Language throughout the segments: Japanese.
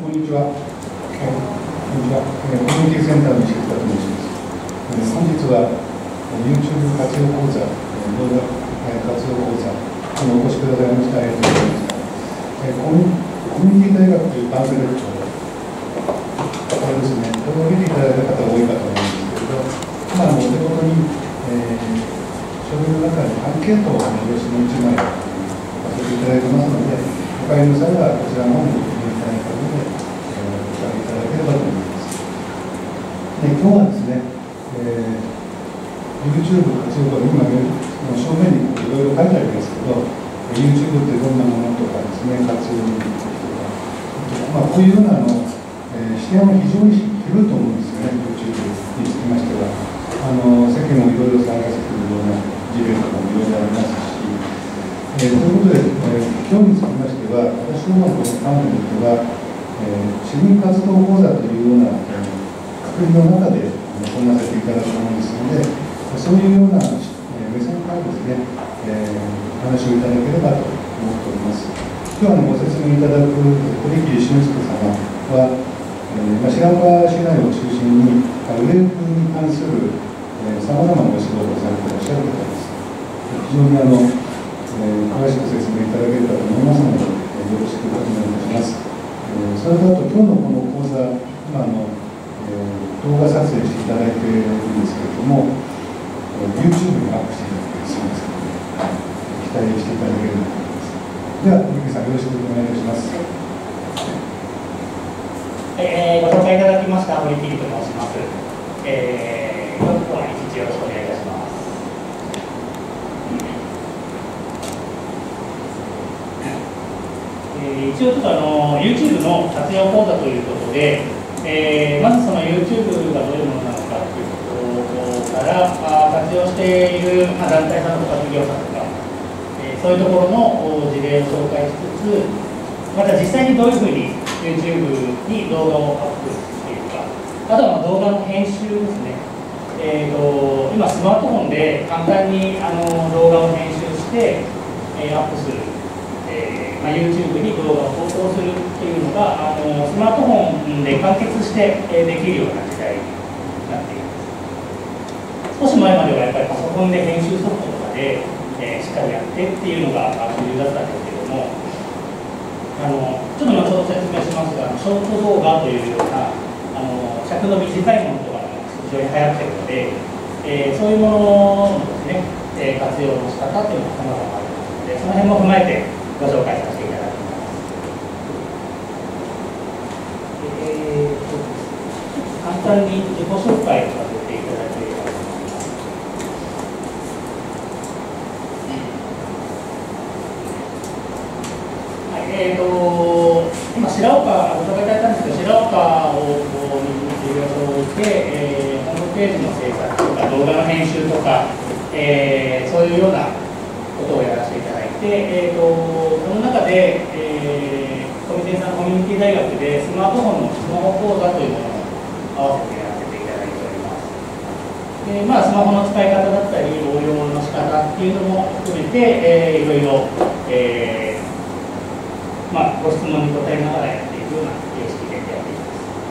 こんにちは。コミュニティセンターの石塚と申します。本日は YouTube 活用講座、動画活用講座にお越しくださいました。ありがとうございました。コミュニティ大学というパンフレットこれですね、これを見ていただいた方が多いかと思うんですけれど、今お手元に、書類の中にアンケートを用紙の1枚させていただいてますので、お帰りの際はこちらの方にご記入いただいたので、お借りいただければと思います。で、今日はですね、YouTube 活用法、今、正面にいろいろ書いてありますけど、YouTube ってどんなものとかですね、活用についてとか、こういうような視点は非常に広いと思うんですよね、YouTube につきましては。世間をいろいろ騒がせているような事例とかもいろいろありますし、ということで、今日につきましては、私どものパンフレットは、市民活動講座というようなくくりの中で行わせていただくものですので、そういうような目線からですね、お話をいただければと思っております。今日ご説明いただく堀切俊介様は、白岡市内を中心にウェブに関するさまざまなお仕事をされていらっしゃる方です。非常に詳しく説明いただければと思いますので、よろしくお願いいたします。それとあと、今日のこの講座、今動画撮影していただいているんですけれども、YouTube にアップしていただけるそうですので、期待していただければと思います。では、堀木さん、よろしくお願いいたします。 ご紹介いただきました堀切と申します。本日は一日よろしくお願いいたします。一応ちょっとYouTube の活用講座ということで、まずその YouTube がどういうものなのかということから活用している、団体さんとか企業さんとか、そういうところの事例を紹介しつつ、また実際にどういうふうに YouTube に動画をアップしているか、あとは動画の編集ですね。今スマートフォンで簡単に動画を編集してアップする、YouTube に動画を投稿するっていうのがスマートフォンで完結してできるような時代になっています。少し前まではやっぱりパソコンで編集ソフトとかでしっかりやってっていうのが主流だったんですけども、ちょっと後ほど説明しますが、ショート動画というような尺の短いものとかが非常に流行っているので、そういうもののですね、活用の仕方というのが様々ありますので、その辺も踏まえてご紹介させていただきます。簡単に自己紹介をさせていただければと思います。今、白岡、ご紹介いただいたんですけど、白岡を事業所を置いて、ホームページの制作とか、動画の編集とか、そういうようなことをやらせていただいて、その中で、コミュニティ大学でスマートフォンのスマホ講座というものを合わせてやらせていただいております。で、スマホの使い方だったり、応用の仕方っていうのも含めて、いろいろ、ご質問に答えながらやっていくような形式でやってい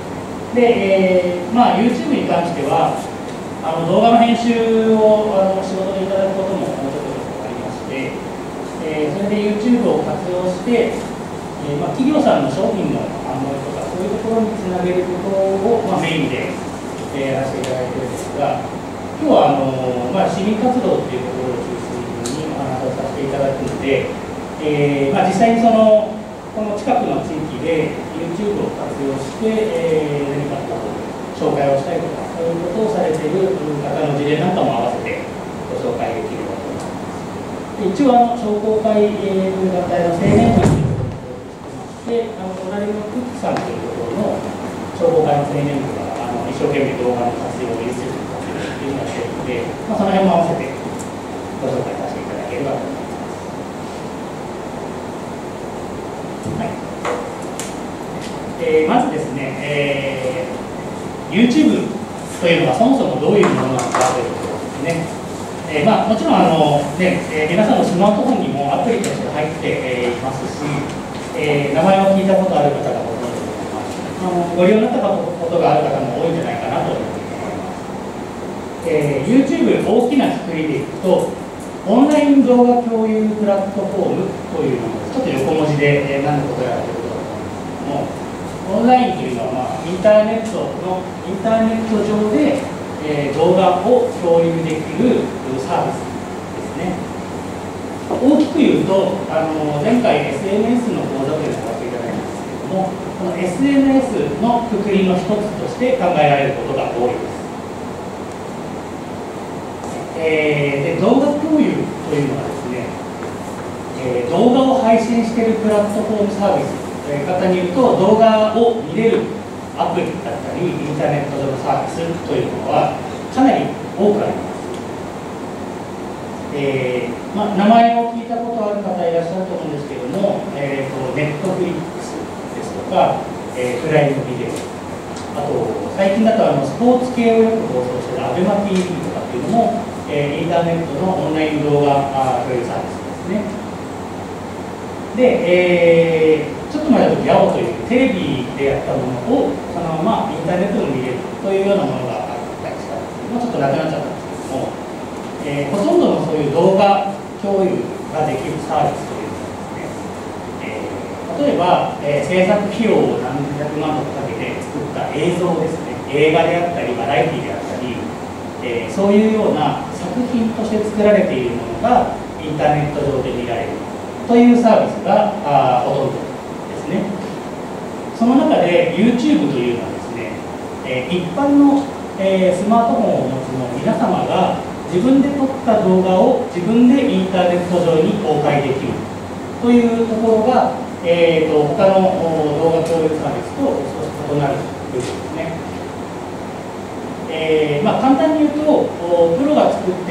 ます。で、YouTube に関しては、動画の編集を仕事でいただくことももうちょっとありまして、それで YouTube を活用して、企業さんの商品の販売とか、そういうところにつなげることを、メインで、やらせていただいているんですが、今日は市民活動というところを中心にお話をさせていただくので、実際にこの近くの地域で YouTube を活用して、何か紹介をしたりとか、そういうことをされている方の事例なんかも合わせてご紹介できればと思います。一応商工会という団体の青年部というところをしてまして、隣のクックさんというところの商工会の青年部が一生懸命動画の活用を YouTube に活用しているのをしているので、その辺も合わせてご紹介させていただければと思います。まずですね、YouTube というのはそもそもどういうものなのかというところですね。もちろん皆さんのスマートフォンにもアプリとして入っていますし、名前を聞いたことある方がほとんどだと思いますご利用になったことがある方も多いんじゃないかなと思います。YouTube 大きな括りでいくと、オンライン動画共有プラットフォームというのをちょっと横文字で何のことやらということだと思うんですけども、オンラインというのは、インターネット上で、動画を共有できるサービスですね。大きく言うと、前回 SNS の講座というのをやっていただいたんですけれども、この SNS の括りの一つとして考えられることが多いです。で動画共有というのはですね、動画を配信しているプラットフォームサービス、簡単に言うと動画を見れるアプリだったりインターネット上のサービスというのはかなり多くあります。名前を聞いたことある方いらっしゃると思うんですけれども、ネットフリックスですとか、プライムビデオ、あと最近だとスポーツ系をよく放送しているアベマ TV とかっていうのもインターネットのオンライン動画共有サービスですね。で、ちょっと前だと YAO というテレビでやったものをそのままインターネットで見れるというようなものがあったりしたんですけども、ちょっとなくなっちゃったんですけども、ほとんどのそういう動画共有ができるサービスというのはですね、例えば、制作費用を何百万とかかけて作った映像ですね、映画であったりバラエティであったり、そういうような作品として作られているものがインターネット上で見られるというサービスがほとんどですね。その中で YouTube というのはですね、一般の、スマートフォンをお持ちの皆様が自分で撮った動画を自分でインターネット上に公開できるというところが、他の動画共有サービスと少し異なる部分ですね。簡単に言うと、プロが作って、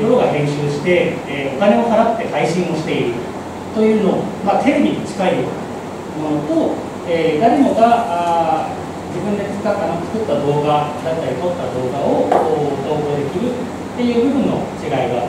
プロが編集して、お金を払って配信をしているというのを、テレビに近いようなものと、誰もが自分で作った動画だったり撮った動画を投稿できるっていう部分の違いが大きくなります。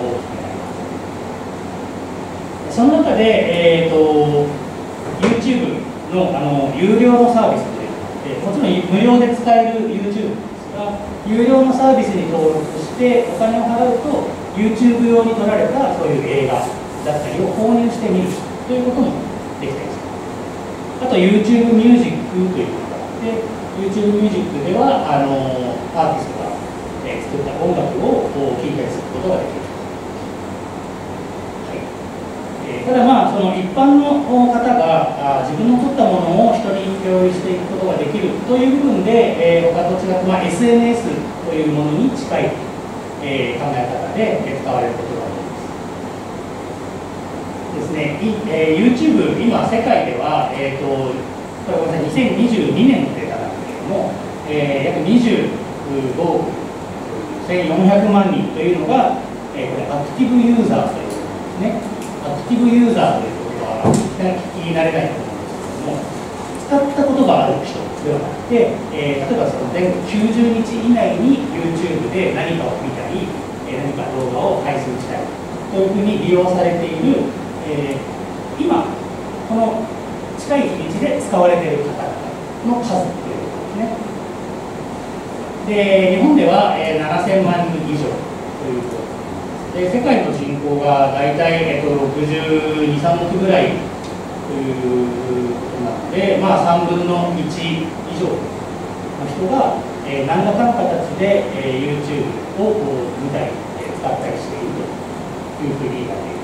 その中で、YouTube の有料のサービスというもちろん無料で使える YouTube有料のサービスに登録してお金を払うと YouTube 用に撮られたそういう映画だったりを購入してみるということもできたりします。あと YouTube ミュージックというのがあって YouTube ミュージックではアーティストが作った音楽を聴いたりすることができる。ただその一般の方が自分の撮ったものを人に共有していくことができるという部分で、他と違って、SNS というものに近い、考え方で使われることが多いです。ですね、YouTube 今世界では、これごめんなさい2022年のデータなんですけれども、約25億1400万人というのが、これアクティブユーザーということですね。アクティブユーザーということは聞き慣れないと思うんですけども、使ったことがある人ではなくて、例えばその全国90日以内に YouTube で何かを見たり、何か動画を配信したりというふうに利用されている、今この近い日にちで使われている方々の数ということですね。で日本では、7000万人以上ということで世界の人口が大体、62、3億ぐらいということなので、3分の1以上の人が、何らかの形で、YouTube を見たり、使ったりしているというふうに言われてい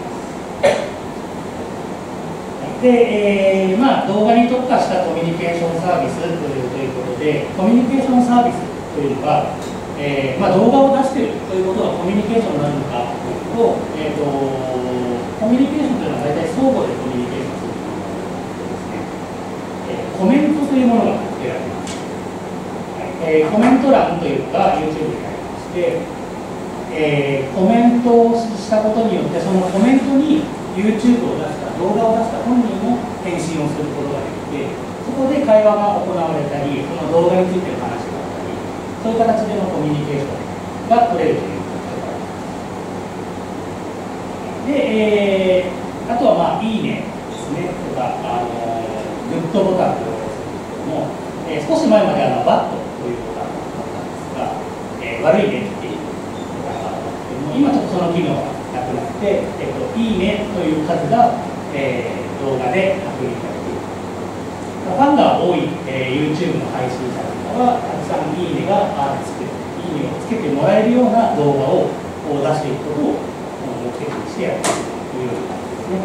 ます。で、動画に特化したコミュニケーションサービスということで、コミュニケーションサービスというのは、動画を出しているということはコミュニケーションになるのかというと、コミュニケーションというのは大体相互でコミュニケーションするものですね、コメントというものが付けられます。コメント欄というのが YouTube にありまして、コメントをしたことによってそのコメントに YouTube を出した動画を出した本人も返信をすることができて、そこで会話が行われたりその動画についての話がそういう形でのコミュニケーションが取れるということで、あとは、いいねですね、とか、グッドボタンということですけれども、 少し前までバットというのがあったんですが、悪いねっていうのがあったんですけども、今ちょっとその機能がなくなって、いいねという数が、動画で確認されている。ファンが多い、YouTube の配信者なんかは、たくさんいいねがつけて、いいねをつけてもらえるような動画を出していくことを目的にしてやっているというような感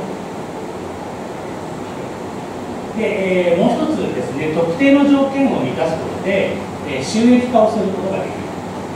じですね。で、もう一つですね、特定の条件を満たすことで、収益化をすることができる。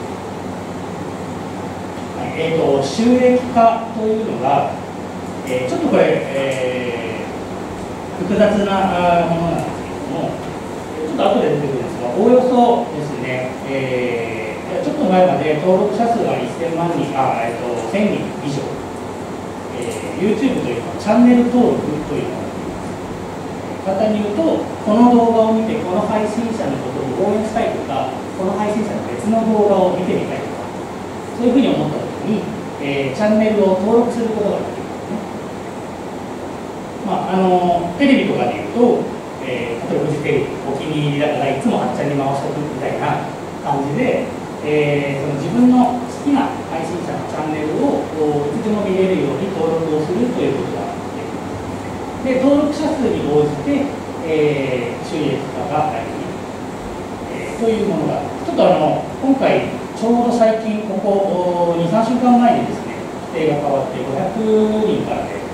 収益化というのが、ちょっとこれ、複雑なものなんですけれども、ちょっと後で出てくるんですが、おおよそですね、ちょっと前まで登録者数が1000万人、1000人以上、YouTube というのはチャンネル登録というのが簡単に言うと、この動画を見て、この配信者のことを応援したいとか、この配信者の別の動画を見てみたいとか、そういうふうに思ったときに、チャンネルを登録することができるんですね。テレビとかで言うと、例えばフジテレビ、お気に入りだからいつも8ちゃんに回しておくみたいな感じで、その自分の好きな配信者のチャンネルをいつでも見れるように登録をするということができます。で、登録者数に応じて、収益化ができる、というものが、ちょっと今回、ちょうど最近、ここ2、3週間前にですね、規定が変わって500人からで、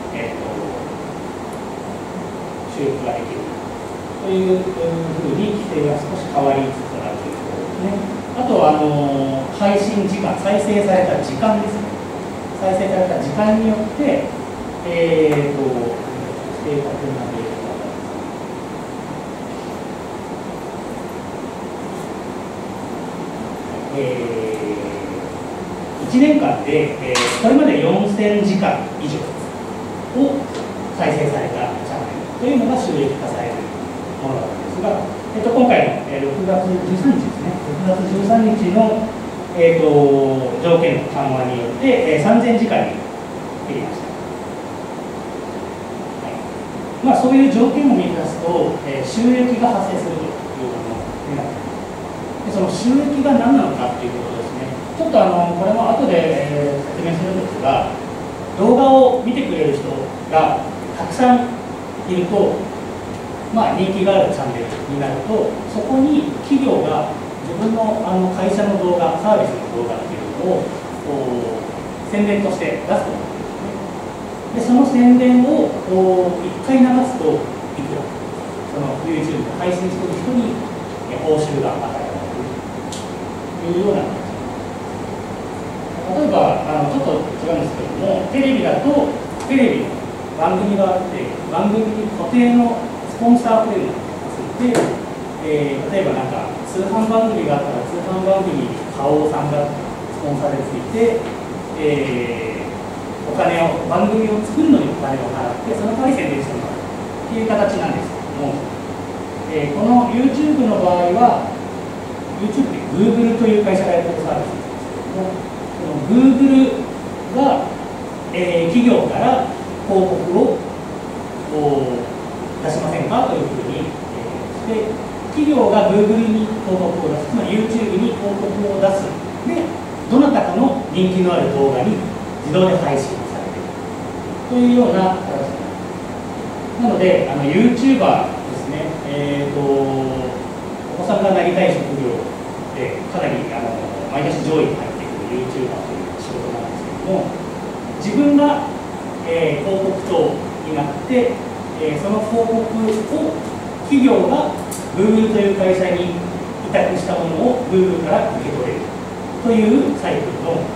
収益ができるというふうに規定が少し変わりつつあるということですね。あとは配信時間、再生された時間ですね。再生された時間によって、正確なデータ1年間で、これまで4000時間以上を再生されたチャンネルというのが収益化されるものなんですが、今回の、6月13日ですね、6月13日の、条件の緩和によって、3000時間に減りました。そういう条件を満たすと、収益が発生するというものになっています。でその収益が何なのかということですね。ちょっとこれも後で、説明するんですが、動画を見てくれる人がたくさんいると、人気があるチャンネルになると、そこに企業が自分の会社の動画、サービスの動画っていうのを宣伝として出すと思うんですね。で、その宣伝を1回流すといくら、その YouTube で配信している人に報酬が与えられるというような形。例えばちょっと違うんですけども、テレビだとテレビの番組があって、番組に固定のスポンサーというのがついて、例えば通販番組があったら通販番組に花王さんがスポンサーでついて、お金を番組を作るのにお金を払ってその代わり宣伝してもらうという形なんですけども、この YouTube の場合は YouTube で Google という会社がやっているサービスなんですけども、この Google が、企業から広告を出しませんかというふうに、して企業が Google に広告を出す、つまり YouTube に広告を出す。で、どなたかの人気のある動画に自動で配信されているというような形になる。なので、YouTuber ですね、お子さんがなりたい職業で、かなり毎年上位に入ってくる YouTuber という仕事なんですけども、自分が、広告塔になって、その広告を企業が Google という会社に委託したものを Google から受け取れるというサイクルの、もの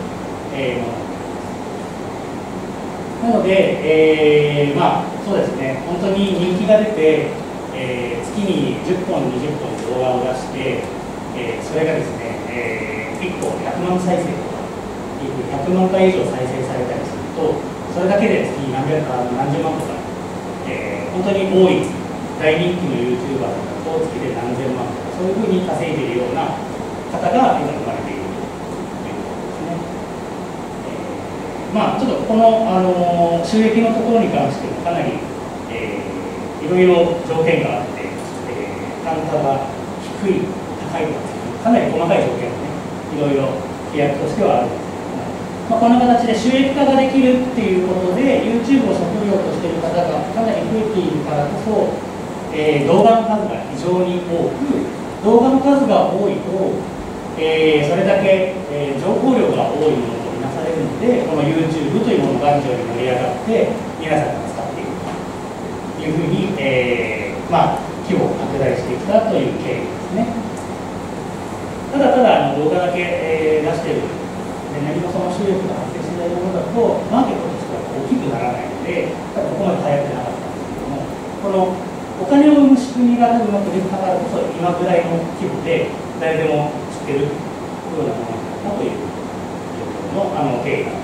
なので、そうですね、本当に人気が出て、月に10本、20本動画を出して、それがですね、1個100万再生とか、100万回以上再生されたりすると、それだけで月に何十万とか、本当に多い大人気の YouTuber だと月で何千万とか、そういうふうに稼いでいるような方が今生まれているということですね。ちょっとこの、収益のところに関してもかなり、いろいろ条件があって、 単価が低い、高いとかなり細かい条件もね、いろいろ契約としてはあるんですけども、こんな形で収益化ができるっていうことで、YouTube を職業としている方がかなり増えているからこそ、動画の数が非常に多く、動画の数が多いと、それだけ、情報量が多いものとみなされるので、この YouTube というものが非常に盛り上がって、皆さんが使っているというふうに、規模を拡大してきたという経緯ですね。ただただ動画だけ、出している、何もその収益が発生しないものだと、マーケットとしては大きくならないので、ここまで早くなかったんですけども、このお金を生む仕組みがうまくできたからこそ、今ぐらいの規模で誰でも知ってるようなものだったという状況の経緯があります。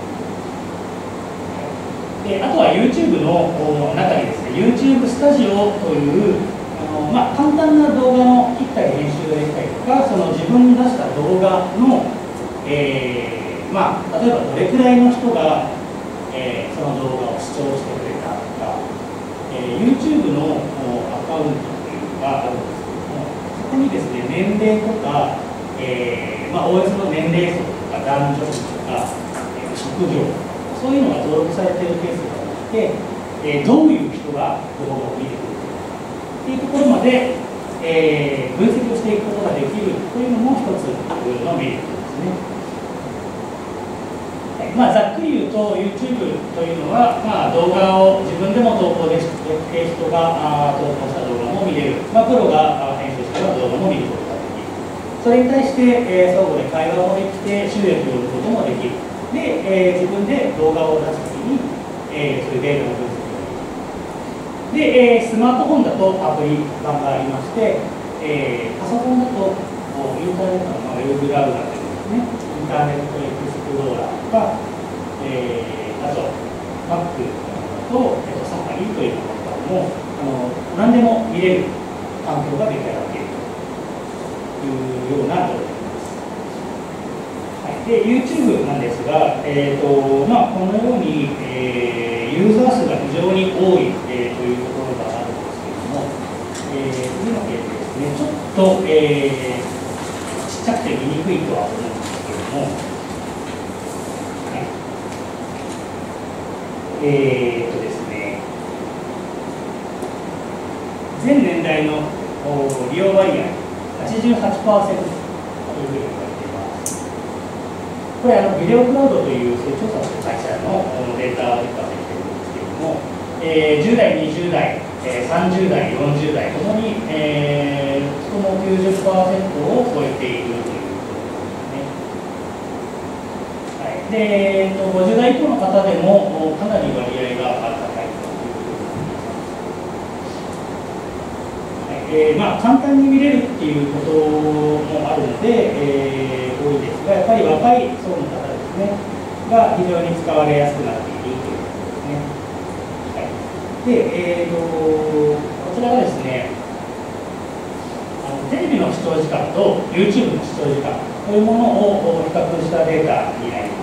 で、あとは YouTube の中にですね、YouTube スタジオという簡単な動画の切ったり編集ができたりとか、その自分に出した動画の、例えばどれくらいの人が、その動画を視聴してくれたとか、YouTube のアカウントというのがあるんですけども、そこにですね、年齢とか、おおよその年齢層とか男女比とか、職業、そういうのが登録されているケースがあって、どういう人が動画を見てくるかというところまで、分析をしていくことができるというのも一つのメリットですね。ざっくり言うと YouTube というのは、動画を自分でも投稿できて、人が投稿した動画も見れる、プロが編集した動画も見ることができる。それに対して、相互で会話もできて収益を得ることもできる。で、自分で動画を出すときに、そういうデータの分析ができる。で、スマートフォンだとアプリ版がありまして、パソコンだとインターネットのウェブブラウザというですね、インターネットエクスプローラーとか、あと Mac とサファリというものも何でも見れる環境が出来上がっているというような状況です。で、YouTube なんですが、このように、ユーザー数が非常に多い、というところがあるんですけれども、次のページですね、ちょっと、ちっちゃくて見にくいとは思うんですけれども、ですね、全年代の利用割合 88% というふうに言われています。これビデオクラウドという調査をした会社のデータを出しているんですけれども、10代、20代、30代、40代ともに、人も 90% を超えているということですね。で、50代以降の方でもかなり割合が高いということになります。簡単に見れるっていうこともあるので、多いですが、やっぱり若い層の方ですね、が非常に使われやすくなっているということですね。で、こちらがですね、テレビの視聴時間と YouTube の視聴時間というものを比較したデータになります。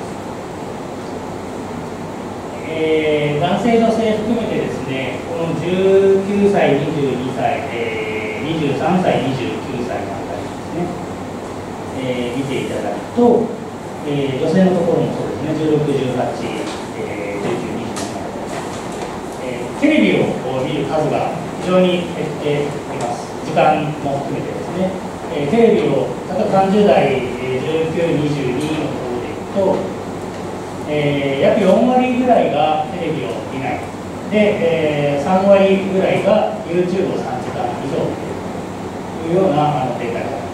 男性、女性含めてですね、この19歳、22歳、23歳、29歳のあたりですね、見ていただくと、女性のところもそうですね、16、18、19、27、テレビを見る数が非常に減っています。時間も含めてですね、テレビを例えば30代、19、22のところでいくと、約4割ぐらいがテレビを見ない。で、3割ぐらいが YouTube を3時間以上見ているというようなデータがあります。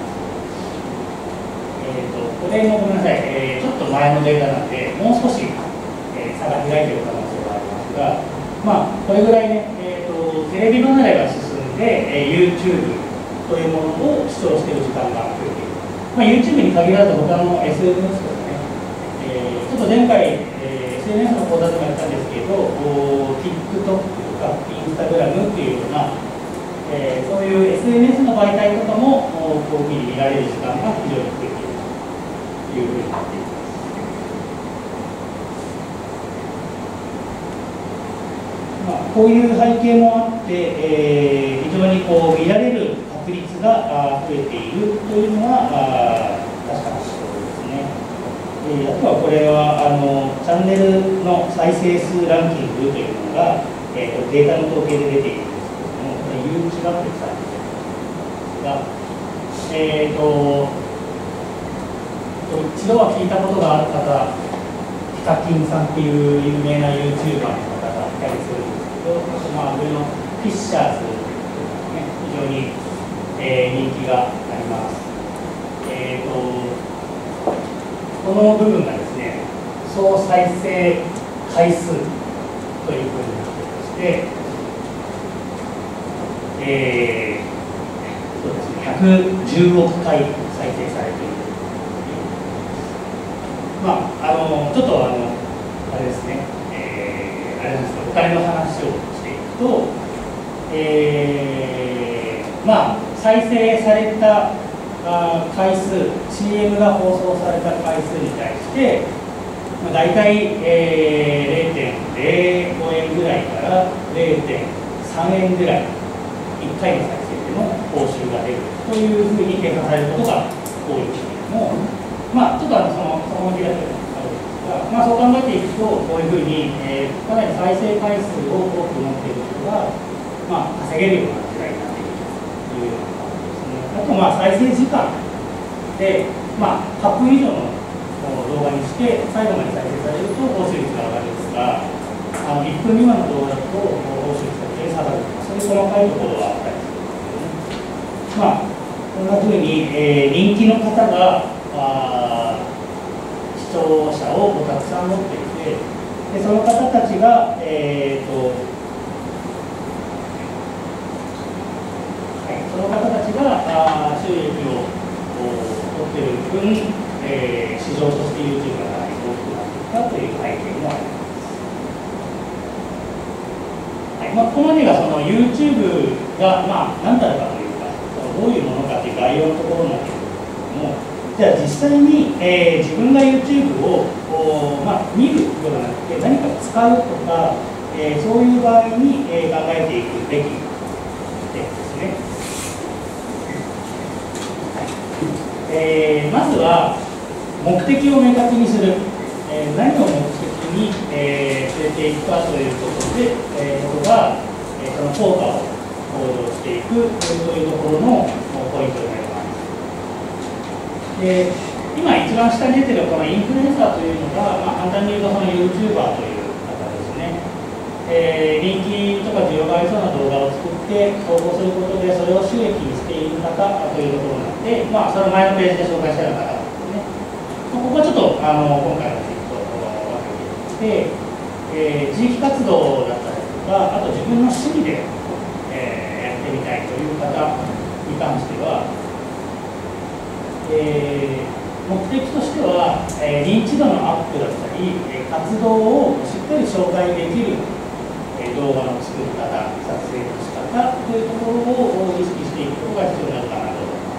これもごめんなさい、ちょっと前のデータなので、もう少し、差が開いている可能性がありますが、これぐらいね、テレビ離れが進んで、YouTube というものを視聴している時間が増えている。YouTube に限らず他の SNS とかね、ちょっと前回、SNS の講座でもやったんですけど、TikTok とか Instagram っていうような、そういう SNS の媒体とかもこういうふうに見られる時間が非常に増えているというふうになっています。 こういう背景もあって、非常にこう見られる確率が増えているというのは確かなところですね。あとはこれはチャンネルの再生数ランキングというのが、データの統計で出ているんですけれども、これ、ユーチューブアプリさんですが、一度は聞いたことがある方、ヒカキンさんっていう有名な YouTuber の方がいたりするんですけど、あと上のフィッシャーズ、ね、非常に、人気があります。この部分がですね、総再生回数というふうになっていまして、そうですね、110億回再生されている。ちょっとあれですね、あれなんですけど、お金の話をしていくと、再生された回数、CM が放送された回数に対して、大体、0.05 円ぐらいから 0.3 円ぐらい、1回の再生での報酬が出るというふうに計算されることが多いんですけれども、ちょっとその問題だけあるんですが、そう考えていくと、こういうふうに、かなり再生回数を多く持っている人が、稼げるような時代になっているというような感じですね。あと、再生時間で、8分以上の動画にして、最後まで再生されると報酬率が上がるんですが、1分未満の動画だと報酬率が下がるとか、そういう細かいところはあったりするんですけどね。こんなふうに、人気の方が視聴者をたくさん持っていて、でその方たちが、その方たちが収益を取っている分、市場として YouTube がかなり大きくなっていったという背景もあります。ここまでがその YouTube が何だろうかというか、どういうものかという概要のところなんですけれども、じゃあ実際に、自分が YouTube を見るのではなくて、何か使うとか、そういう場合に、考えていくべき点ですね。まずは目的を明確にする、何を目的に、連れていくかということで、その効果を向上していくというところのポイントになります。で、今一番下に出ているこのインフルエンサーというのが、簡単に言うとその YouTuber という方ですね。人気とか需要がありそうな動画を作って投稿することでそれを収益にしている方というところなので、その前のページで紹介したような方ですね。ここはちょっと今回のテーマと分けていって、地域活動だったりとか、あと自分の趣味で、やってみたいという方に関しては、目的としては、認知度のアップだったり、活動をしっかり紹介できる動画の作り方、撮影の仕方というところを意識していくことが必要になるかなと思い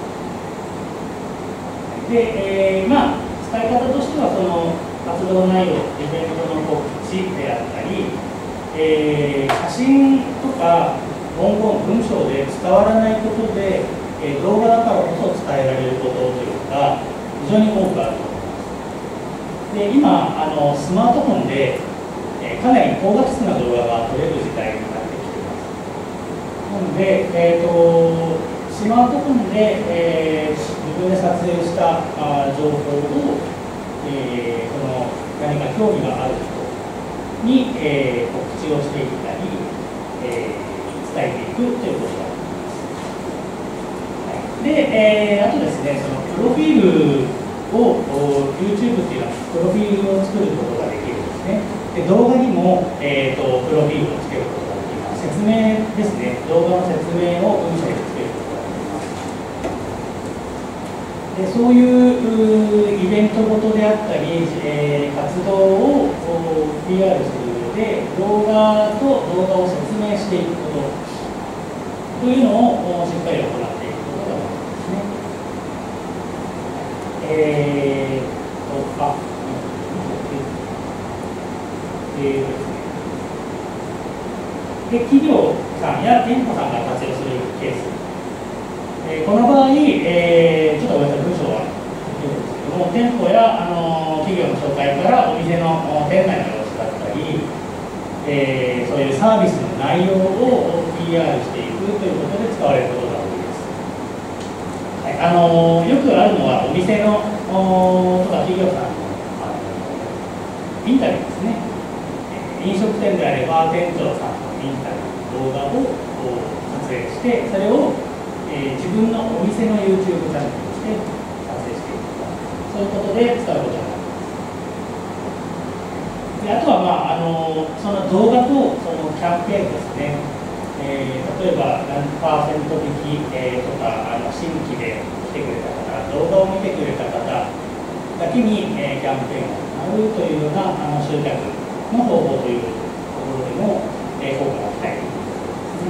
ます。で、使い方としては、その活動内容、イベントの告知であったり、写真とか文言、文章で伝わらないことで、動画だからこそ伝えられることというのが非常に多くあると思います。で、今スマートフォンでかなり高画質な動画が撮れる時代になってきています。なので、スマートフォンで、自分で撮影した情報を、その何か興味がある人に、告知をしていったり、伝えていくということがあります。で、あとですね、そのプロフィールを YouTube っていうのはプロフィールを作ることができるんですね。で、動画にも、プロフィールをつけることができます。説明ですね、動画の説明を文章でつけることができます。で、そういうイベントごとであったり、活動を PR する上で、動画と動画を説明していくことというのをしっかり行っていくことができますね。 で企業さんや店舗さんが活用するケース、この場合、ちょっとごめんなさい、文章は店舗や企業の紹介からお店の店内の様子だったり、そういうサービスの内容を PR していくということで使われることが多いです。はい、よくあるのはお店のとか企業さんのインタビューですね。飲食店であれば店長さんのインタビュー動画を撮影して、それを、自分のお店の YouTube チャンネルとして撮影していくとか、そういうことで使うことになります。であとは、その動画とそのキャンペーンですね。例えば何%引き、とか新規で来てくれた方、動画を見てくれた方だけに、キャンペーンを行うというような集客の方法というところでも、効果が期待できるんですね。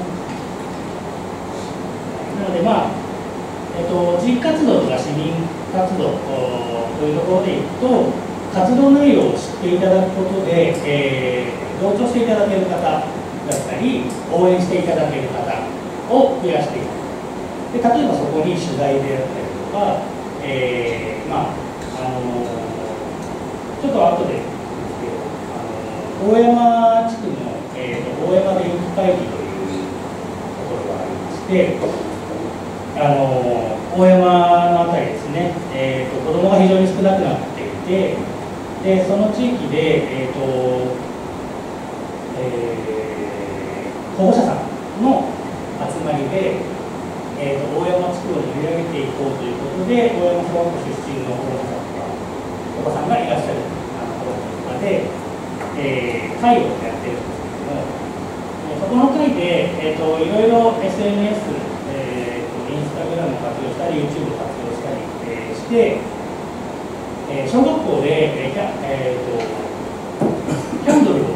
なので、地域活動とか市民活動というところでいくと、活動内容を知っていただくことで、同調していただける方だったり、応援していただける方を増やしていく。で例えばそこに取材であったりとか、ちょっと後で大山地区の、大山電気会議というところがありまして、大山のあたりですね、子どもが非常に少なくなっていて、でその地域で、保護者さんの集まりで、大山地区を盛り上げていこうということで、大山小学校出身の保護者さんとかお子さんがいらっしゃるところで、会をやってるんですけども、そこの会で、いろいろ SNS、インスタグラムを活用したり、YouTube を活用したり、して、小学校で、キャンドルを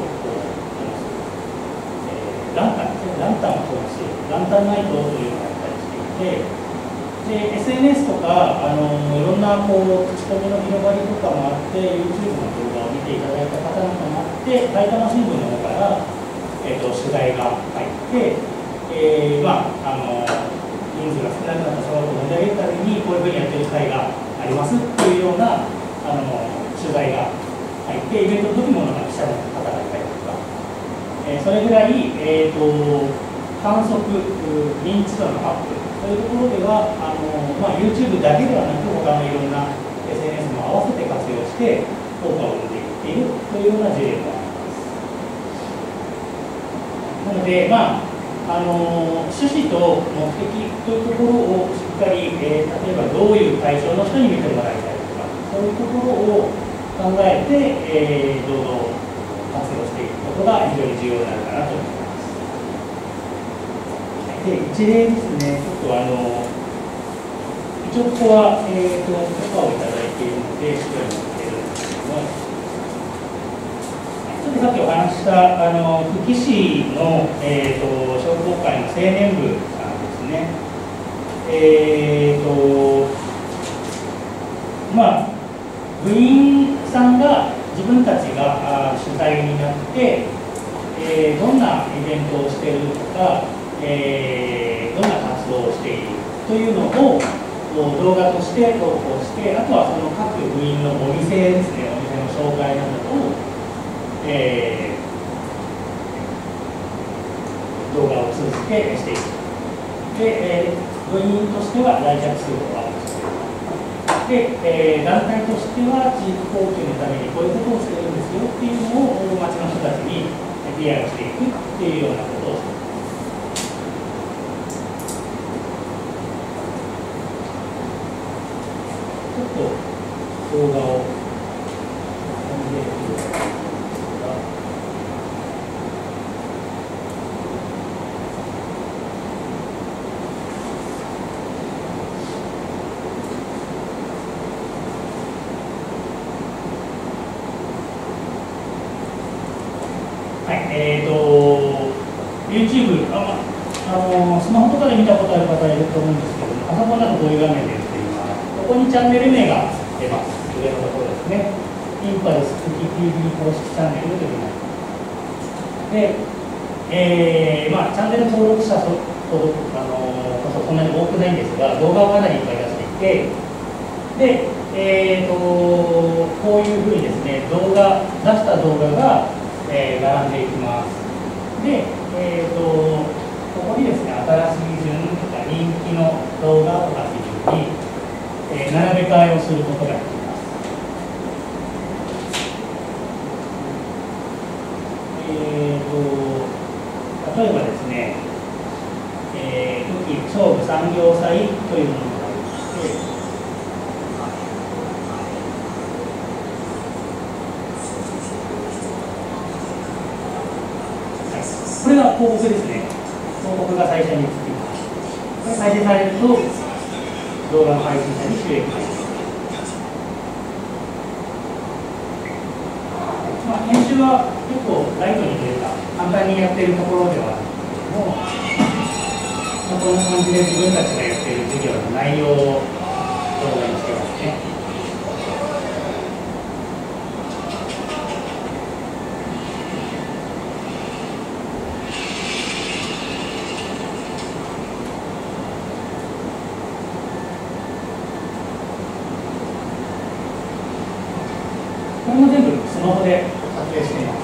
ランタンですね、ランタンを投資する、ランタンナイトというのをやったりしていて、で SNS とかいろんな口コミの広がりとかもあって、YouTube の動画を見ていただいた方なんかもあって、埼玉新聞の方から、取材が入って、人数が少なくなった小学校を盛り上げるために、こういうふうにやってる会がありますっていうような取材が入って、イベントの時も記者の方がいたりとか、それぐらい、観測、認知度のアップというところでは、YouTube だけではなく、他のいろんな SNS も合わせて活用して、効果を生んでいっているというような事例もあります。なので、趣旨と目的というところをしっかり、例えばどういう対象の人に見てもらいたいとか、そういうところを考えて、動画を活用していくことが非常に重要になるかなと思います。で一例ですね、ちょっと一応ここは、許可をいただいているので、資料に載っているんですけども、ちょっとさっきお話しした久喜市の、商工会の青年部さんですね。部員さんが自分たちが主体になって、どんなイベントをしているとか、どんな活動をしているというのを動画として投稿して、あとはその各部員のお店ですね、お店の紹介などを、動画を通じてしていく。で、部員としては来客数をアップしていく。で、団体としては地域貢献のためにこういうことをしているんですよっていうのを町の人たちに PR していくっていうようなことをしています。動画を見ているんですが、YouTube、スマホとかで見たことある方いると思うんですけども、パソコンだとこういう画面で映っています。ここにチャンネル名が出ます。上のところですね。インパルス久喜 TV 公式チャンネルというのがあります。で、 チャンネル登録者こそんなに多くないんですが、動画をかなりいっぱい出していて、で、こういうふうにですね、出した動画が、並んでいきます。で、ここにですね、新しい順とか人気の動画とかっていうふうに、並べ替えをすることができます。例えばですね、勝負産業祭というものがありまして、これが広告ですね。広告が最初につきます。これ再生されると動画の配信者に収益が入ります。編集は結構ライトにというか簡単にやっているところではあるんですけども、こんな感じで自分たちがやっている授業の内容を動画にしてますね。これも全部スマホで撮影しています。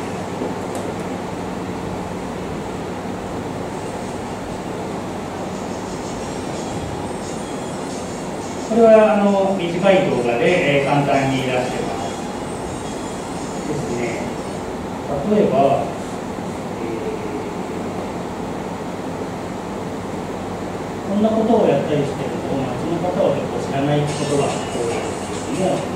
これは短い動画で、簡単に出してますですね。例えば、こんなことをやったりしてると、その方は結構知らないことが多いんですけれども、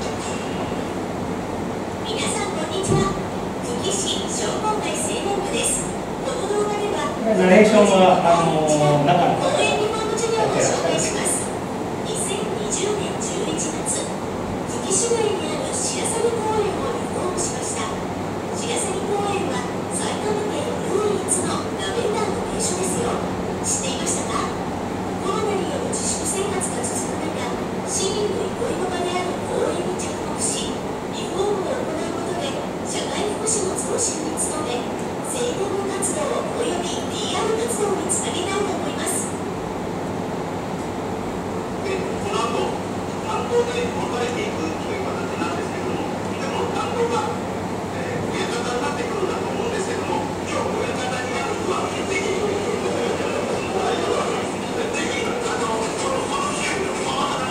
皆さんこんにちは。久喜市商工会青年部です。この動画ではナレーションは中の公園リフォーム事業を紹介します。2020年11月、久喜市内にある白鷺公園をリフォームしました。白鷺公園は埼玉県唯一のラベンダーの名所ですよ。知っていましたか？コロナによる自粛生活が続く中、市民の憩いの場である公園に着目し、リフォームを行うことで社会福祉の増進に努め、青年部活動および PR 活動につなげたいと思います。 この後、担当で分かれていくという形なんですけれども、でも担当が、親方になってくるんだと思うんですけども、今日親方になるのはぜひ、この機会を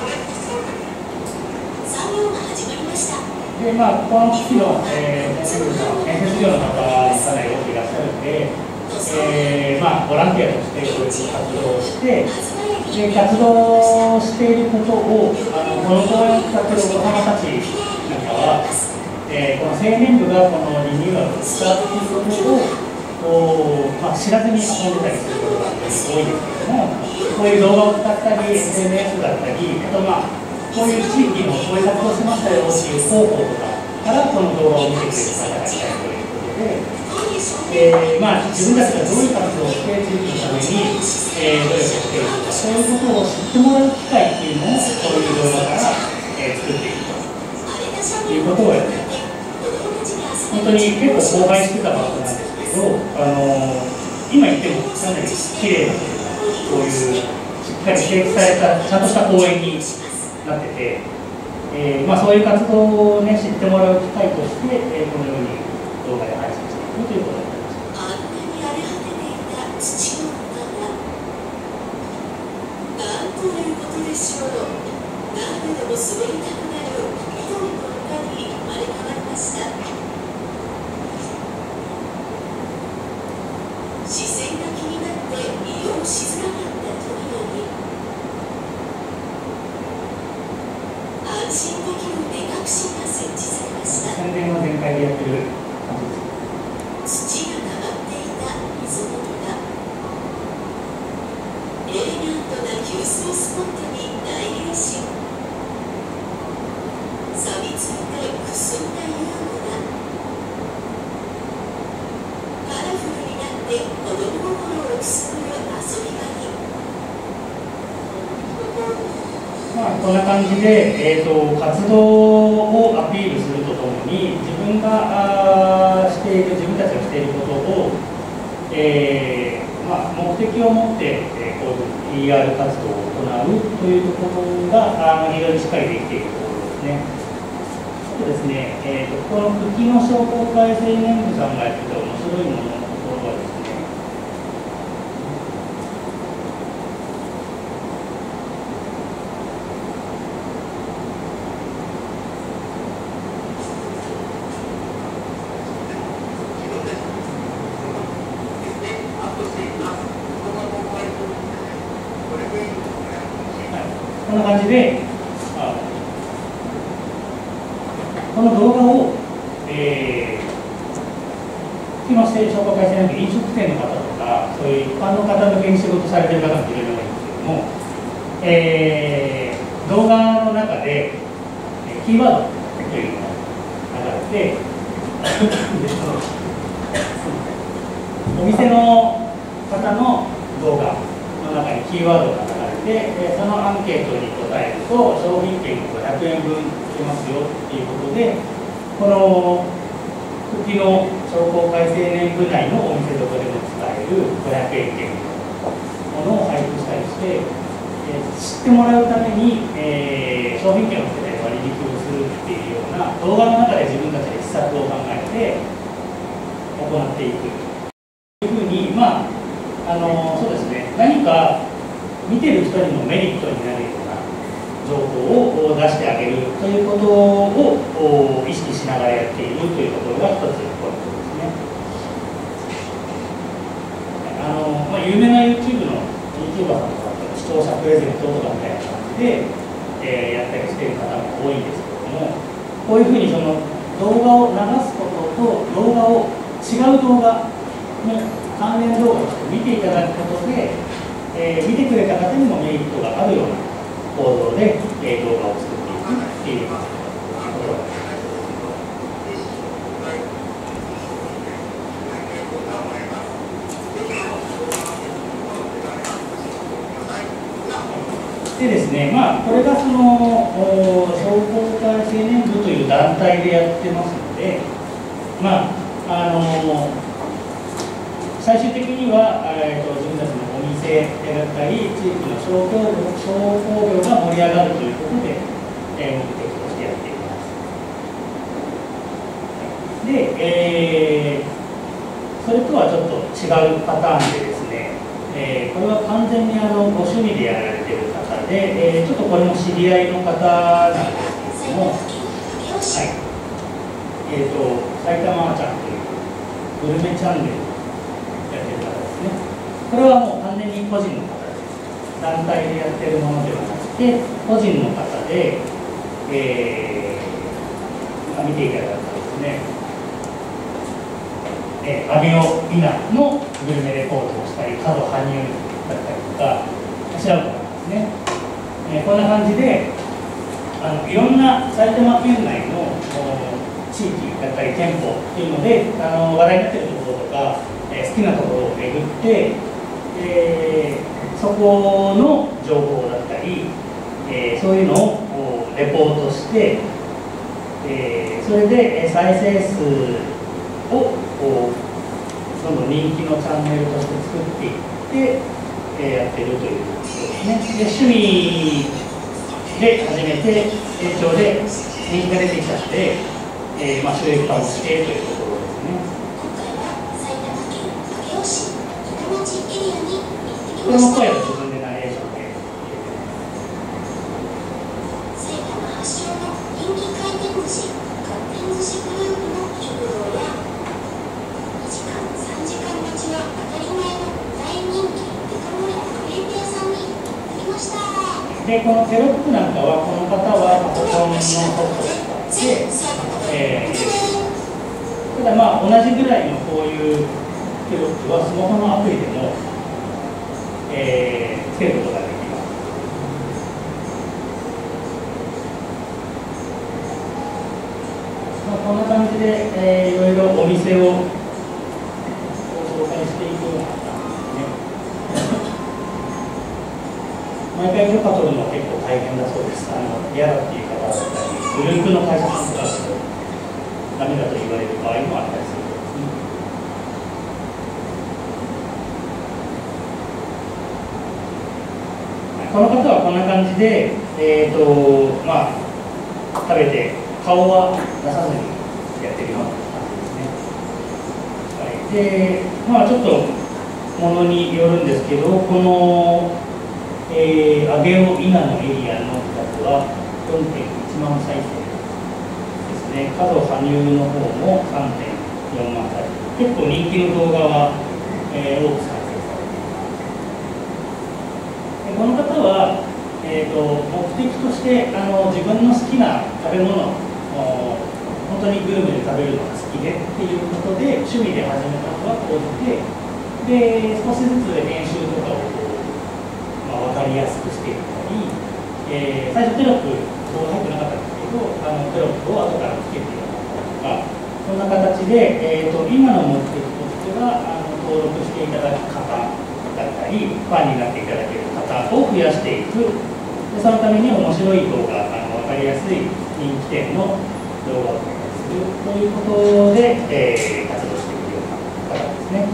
作業が始まりました。 で、この機器の、建設業の方がかなり多くいらっしゃるので、ボランティアとしてこういう活動をして、で活動していることを、この公園を使っているお子様たちなんかは、この青年部がこのリニューアルを使っていることを、知らずに遊んでたりすることが多いんですけれども、こういう動画を使ったり、SNS だったり、あとこういう地域のこういう活動しましたよっていう広報とかからこの動画を見てくれる方がいたりということで、自分たちがどういう活動をして地域のために、努力をしているとか、そういうことを知ってもらう機会っていうのをこういう動画から、作っていくということをやっています。本当に結構荒廃してた場所なんですけど、今行ってもかなり綺麗なこういうしっかり整備されたちゃんとした公園になってて、そういう活動を、知ってもらう機会として、このように動画で配信していくということになりました。 あんなに荒れ果てていた土の中が、なんということでしょう。誰でも滑りたくなる緑の丘に生まれ変わりました。視線が気になって身をしづらかった時に、安心できる目隠しが設置されました。 宣伝は全開でやってる感じです。 土が溜まっていた溝の中、エレガントな給水スポットに大変身。錆びついてくすんだ遊具がカラフルになって子供心をくすぐる遊び場に。 こんな感じで、活動をアピールするとともに、自分たちがしていることを、 目的を持って、こういう PR 活動を行うというところが非常にしっかりできているところですね。あとですね、この久喜の商工会青年部さんがやってた面白いもののところはですね、こんな感じで、この動画を、今商工会青年部飲食店の方とか、そういう一般の方向けに仕事されている方もいるのがいいんですけども、動画の中でキーワードというのが流れてお店の方の動画の中にキーワードが流れて、そのアンケートに答えると商品券500円分つけますよということで、この久喜の商工会青年部内のお店どこでも使える500円券のものを配布したりして、知ってもらうために、商品券をつけたり割引をするっていうような動画の中で自分たちで施策を考えて行っていくというふうに、そうですね、何か見てる人にもメリットになるような情報を出してあげるということを意識しながらやっているというところが一つポイントですね。有名な YouTube の YouTuber さんとか視聴者プレゼントとかみたいな感じで、やったりしている方も多いんですけれども、こういうふうにその動画を流すことと動画を違う動画の関連動画として見ていただくことで、見てくれた方にもメリットがあるような構造で、動画を作っていくっていうことです。でですね、これがその商工会青年部という団体でやってますので、最終的には、自分たちのお店だったり地域の商工業が盛り上がるということで、目的としてやっています。で、それとはちょっと違うパターンでですね、これは完全にご趣味でやられている方で、ちょっとこれも知り合いの方なんですけれども、埼玉ちゃんというグルメチャンネルやってる方ですね。これはもう完全に個人の方です。団体でやってるものではなくて、個人の方で、見ていただくとですね、アビオイナのグルメレポートをしたり、角羽生だったりとか、調べたんですね。こんな感じで、いろんな埼玉県内の地域だったり店舗っていうので、話題になっているところとか、好きなところを巡って、そこの情報だったり、そういうのをレポートして、それで再生数をどんどん人気のチャンネルとして作っていって、やってるということですね。で、趣味で始めて成長で人気が出てきたので、収益化をしてというところですね。これも声を自分でナレーションで。 埼玉発祥の人気回転寿司、回転寿司グループの食堂や2時間、3時間待ちが当たり前の大人気デカ盛りクレープ屋さんに行きました。 で、このテロップなんかは、この方はパソコンのソフトを使って、ただ同じぐらいのこういうテロップはスマホのアプリでも、つけることができます。こんな感じで、いろいろお店を紹介していくような感じですね。毎回許可取るのは結構大変だそうです。嫌だっていう方だったり、グループの会社さんとかだとダメだと言われる場合もあったりするんですね。 この方はこんな感じで、まあ、食べて顔は出さずにやってるような感じですね。はい、で、まあ、ちょっとものによるんですけど、この、上尾稲のエリアの企画は 4.1 万再生ですね。加藤羽生の方も 3.4 万再生。結構人気の動画は、多く再生されています。でこの方は、目的として自分の好きな食べ物、本当にグルメで食べるのが好きでっていうことで趣味で始めたのがこうで、で少しずつ編集とかを分かりやすくしていったり、最初テロップ動画入ってなかったんですけどテロップを後からつけていただいたりとか、そんな形で、今の目的としては登録していただく方だったりファンになっていただける方を増やしていく。でそのために面白い動画、分かりやすい人気店の動画を展開するということで、活動しているような方ですね。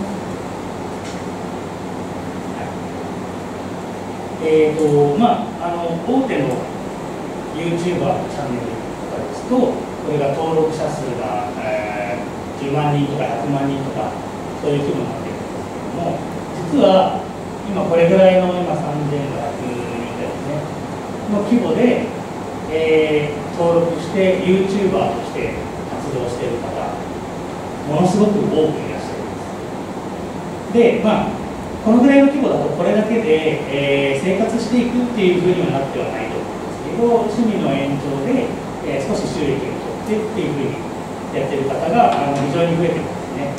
まあ、大手の YouTuber のチャンネルとかですと、これが登録者数が、10万人とか100万人とか、そういう規模になっているんですけども、実は今これぐらいの今3500人ぐらいですね、の規模で、登録して YouTuber として活動している方、ものすごく多くいらっしゃいます。で、まあこのぐらいの規模だとこれだけで、生活していくっていうふうにはなってはないと思うんですけど、趣味の延長で、少し収益を取ってっていうふうにやってる方が非常に増えてますね。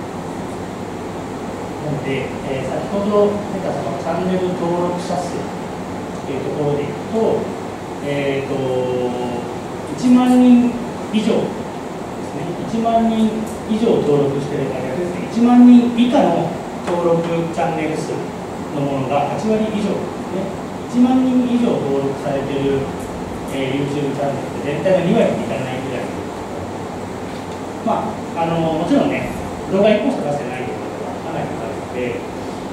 なので、先ほど出たそのチャンネル登録者数というところでいくと、1万人以上ですね、1万人以上登録している方ですね、1万人以下の登録チャンネル数のものが8割以上ですね。1万人以上登録されている、YouTube チャンネルで全体の2割にいかないぐらい。まあ、もちろんね、動画1本しか出してないということはかなりあるので、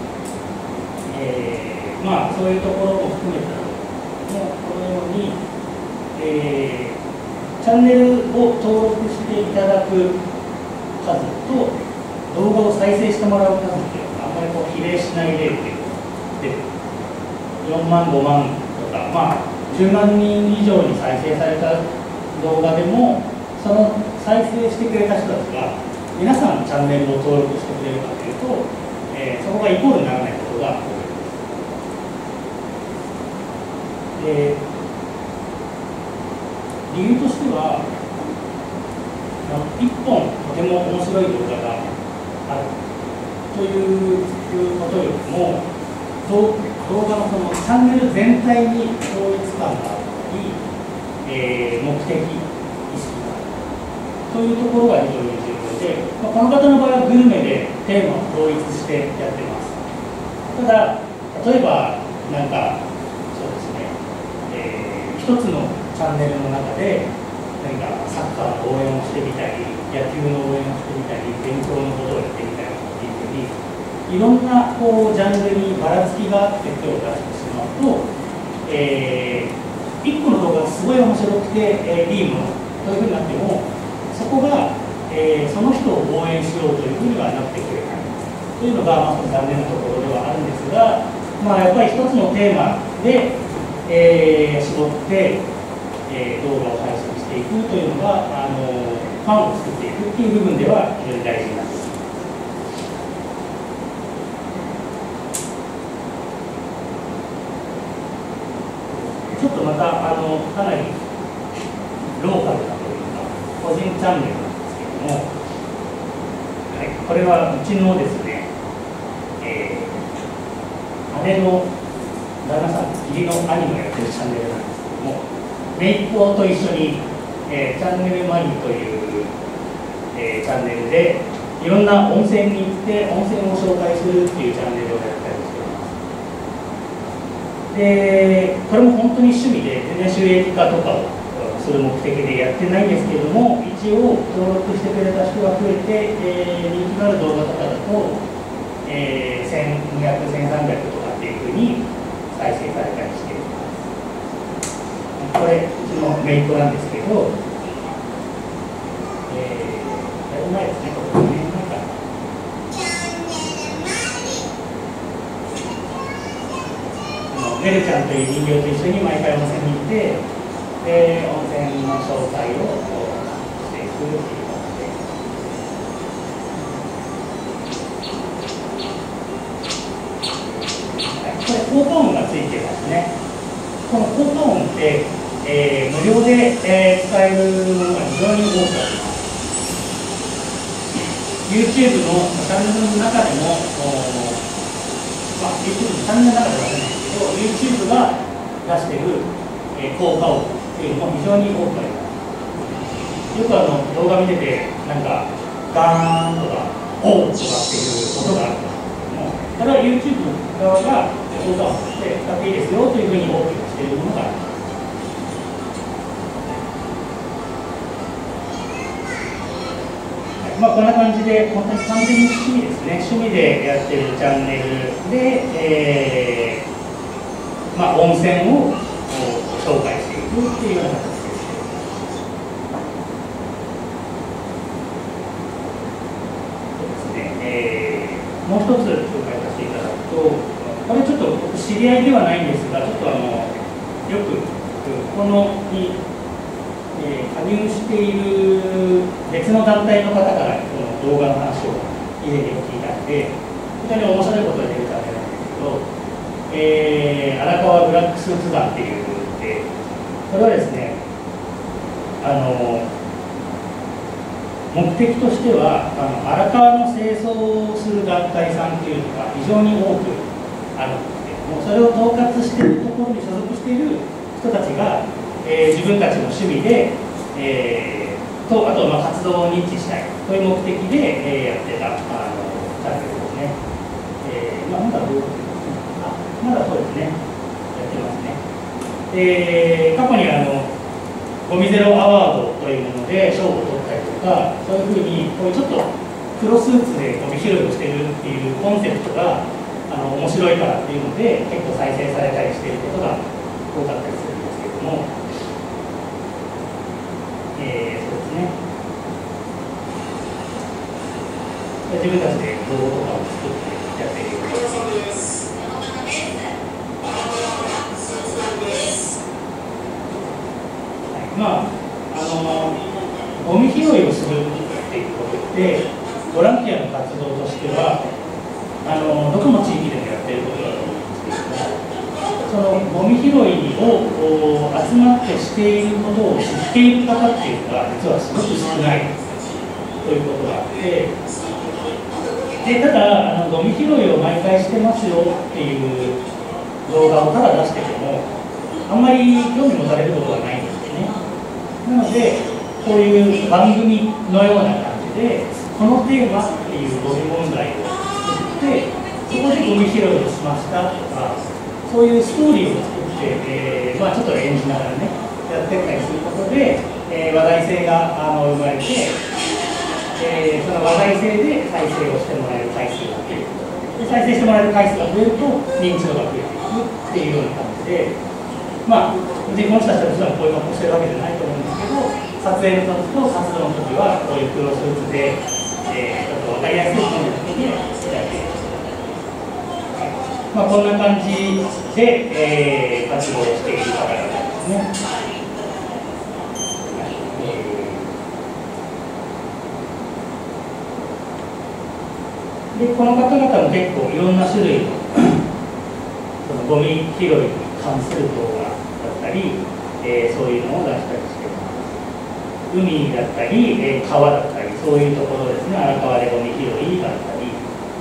まあ、そういうところも含めて、このように、チャンネルを登録していただく数と動画を再生してもらう数っていうのはあんまり比例しない例っていうので、4万、5万とか、まあ、10万人以上に再生された動画でも、その再生してくれた人たちが、皆さんチャンネルを登録してくれるかというと、そこがイコールにならないことが多いです。理由としては、1本とても面白い動画があるということよりも、動画のそのチャンネル全体に統一感があったり、目的意識があるというところが非常に重要で、この方の場合はグルメでテーマを統一してやってます。ただ、例えばなんかそうですね、一つのチャンネルの中で何かサッカーの応援をしてみたり、野球の応援をしてみたり、勉強のことをやってみたりっていうふうに、いろんなジャンルにばらつきがあって手を出してしまうと、1個の動画がすごい面白くて、いいものというふうになっても、そこが、その人を応援しようというふうにはなってくれないというのが、まあ、残念なところではあるんですが、まあ、やっぱり一つのテーマで、絞って、動画を配信していくというのがファンを作っていくという部分では非常に大事になってきます。ちょっとまたかなりローカルなというか個人チャンネルなんですけども、はい、これはうちのですね、姉の旦那さん、義理の兄がやってるチャンネルなんですけども、姪っ子と一緒に、チャンネルマリという、チャンネルでいろんな温泉に行って温泉を紹介するっていうチャンネルをやったりしています。で、これも本当に趣味で全然収益化とかをする目的でやってないんですけれども、一応登録してくれた人が増えて、人気のある動画とかだと、1200、1300とかっていうふうに再生されたりしてこれうちのメイトなんですけど、だいぶ前ですね、これね、なんか。ねるちゃんという人形と一緒に毎回温泉に行って、温泉の紹介をしていくっていう形で。これ効果音がついてますね。この効果音って、無料で、使えるものが非常に多くあります。YouTube のチャンネルの中でも、YouTube のチャンネルの中ではないんですけど、YouTube が出している、効果音っていうのも非常に多くあります。よく動画見てて、なんか、ガーンとか、オーとかっていう音があるんですけども、ただ YouTube 側が効果音として使っていいですよというふうに大きくしているものがあります。こんな感じで、本当に完全に趣味ですね、趣味でやってるチャンネルで、温泉を紹介していくっていうような形です。そうですね、もう一つ紹介させていただくと、これちょっと僕知り合いではないんですが、ちょっとよくこのに加入している別の団体の方からこの動画の話を以前にも聞いたので、非常に面白いことが出るためなんですけど、荒川ブラックスーツ団っていうので、これはですね、目的としては荒川の清掃をする団体さんというのが非常に多くあるんですけれども、それを統括しているところに所属している人たちが、自分たちの趣味で、あと活動を認知したいという目的で、やってたチャンネルですね。まだどうまだそうですね、やってますね。過去にゴミゼロアワードというもので賞を取ったりとか、そういうふうにこういうちょっと黒スーツでゴミ拾いをしているっていうコンセプトが面白いからっていうので結構再生されたりしていることが多かったりするんですけれども、そうですね、自分たちで動画とかを作ってやっている。ゴミ拾いをするっていうことってボランティアの活動としてはどこの地域でもやっていることだと思うんですけども、そのゴミ拾いを集まってしていることを知っている方っていうのが実はすごく少ないということがあって、でただゴミ拾いを毎回してますよっていう動画をただ出しててもあんまり興味持たれることがないんですよね。なのでこういう番組のような感じでこのテーマっていうゴミ問題を作ってそこでゴミ拾いをしましたとかそういうストーリーを作って、ちょっと演じながらねやってったりすることで、話題性が生まれて、その話題性で再生をしてもらえる回数が増えるで再生してもらえる回数が増えると認知度が増えていくっていうような感じで別にこの人たちは普段こういう格好してるわけじゃないと思うんですけど撮影の時と活動の時はこういう黒スーツで、ちょっと分かりやすいコンセプトでやっている。こんな感じで、活動をしている方々ですね。でこの方々も結構いろんな種類のそのゴミ拾いに関する動画だったり、そういうのを出したりしています。海だったり、川だったりそういうところですね、荒川でゴミ拾いだったり、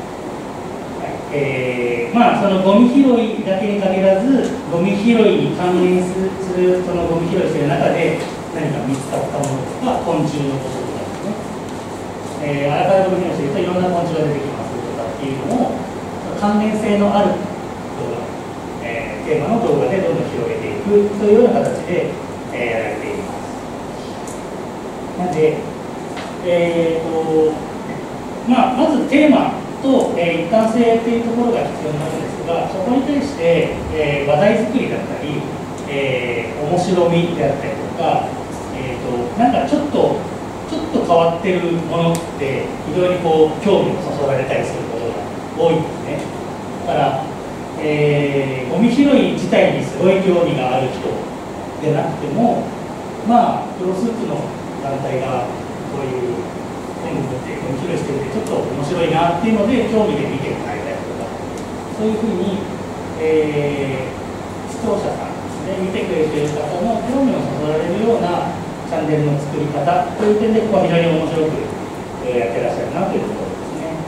そのゴミ拾いだけに限らずゴミ拾いに関連するそのゴミ拾いしている中で何か見つかったものとか昆虫のこととかですね、荒川でゴミ拾いしているといろんな昆虫が出てきますとかっていうのを関連性のある動画、テーマの動画でどんどん広げていくというような形で、やられています。なので、まずテーマと、一貫性というところが必要になるんですが、そこに対して、話題作りだったり、 面白みであったりとか、なんかちょっと変わってるものって非常にこう興味をそそられたりすることが多いんですね。だから、ゴミ拾い自体にすごい興味がある人でなくても、まあプロスーツの団体がこういうゴミ持ってゴミ拾いしてるんでちょっと面白いなっていうので興味で見てもらいたいとか、そういうふうに、視聴者さんですね、見てくれている方の興味をそそられるようなチャンネルの作り方という点でここは非常に面白く、やってらっしゃるなというところですね。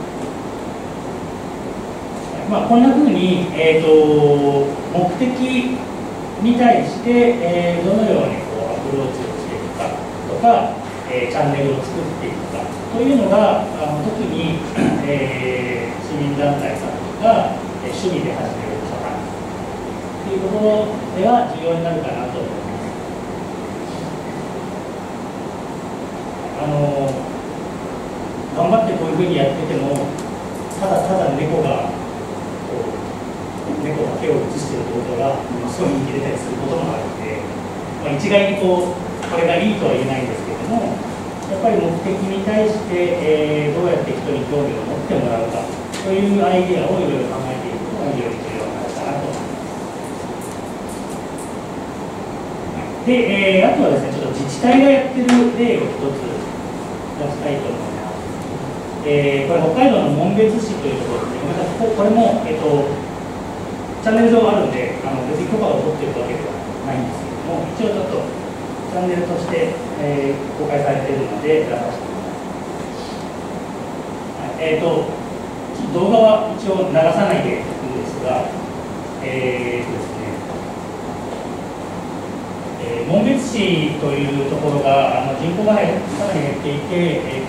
まあ、こんなふうに、目的に対して、どのようにこうアプローチをしていくかとか、チャンネルを作っていくかというのが特に、市民団体さんとか趣味で始める方というところでは重要になるかなと思います。頑張ってこういうふうにやっててもただ猫が手を映している動画がものすごい人気出たりすることもあるので、まあ、一概にこれがいいとは言えないんですけれども、やっぱり目的に対して、どうやって人に興味を持ってもらうかというアイデアをいろいろ考えていくことが非常に重要な話かなと思います。で、あとはですね、ちょっと自治体がやってる例を一つ出したいと思います。これ北海道の紋別市というところですね。ごめんなさい、これも、チャンネル上あるんで、別に許可を取っているわけではないんですけども、一応ちょっとチャンネルとして、公開されているので出させてください。動画は一応流さないでいくんですが、ですね、紋別市というところが人口がかなり減っていて、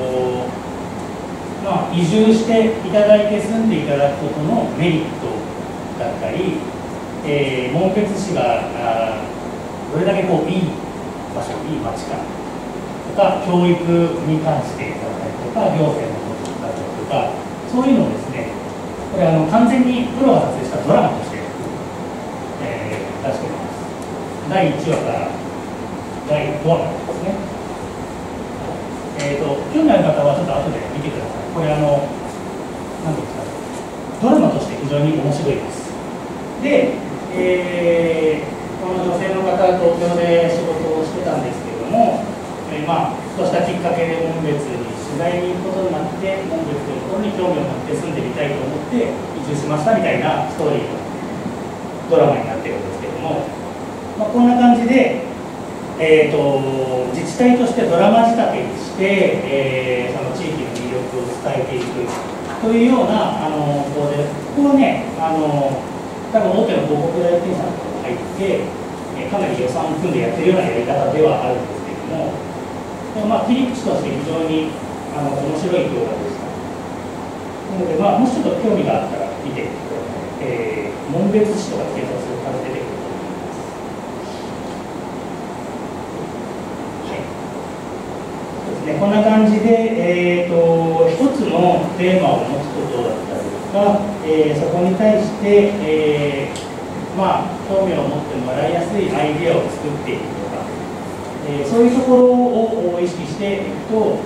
まあ、移住していただいて住んでいただくことのメリットだったり、紋別市がどれだけこういい場所、いい町かとか、教育に関してだったりとか、行政のことだったりとか、そういうのをですね、これ完全にプロが撮影したドラマとして、出しています。第1話から第5話までですね。興味ある方はちょっと後で見てください。これ何ですか、ドラマとして非常に面白いです。で、この女性の方、東京で仕事をしてたんですけれども、まあ、ふとしたきっかけで紋別に取材に行くことになって、紋別というところに興味を持って住んでみたいと思って移住しましたみたいなストーリーのドラマになってるんですけども、まあ、こんな感じで、自治体としてドラマ仕立てにして、その地域の魅力を伝えていくというようなここはね、多分大手の広告代理店さんとか入って、かなり予算を組んでやってるようなやり方ではあるんですけれども、でもまあ切り口として非常に面白い動画でした。なので、まあ、もしちょっと興味があったら見てください。紋別市とか検索すると出てくると思います。こんな感じで、一つのテーマを持つことだったりとか、そこに対して、まあ、興味を持ってもらいやすいアイデアを作っていくとか、そういうところを意識していくと、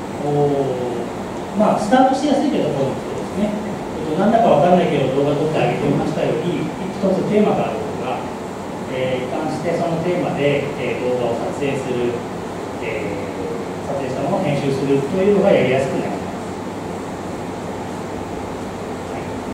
まあ、スタートしやすいというところのことですね。なんだかわからないけど動画撮ってあげてみましたより、一つテーマがあることが、一貫してそのテーマで、動画を撮影する、撮影したものを編集するというのがやりやすくなります。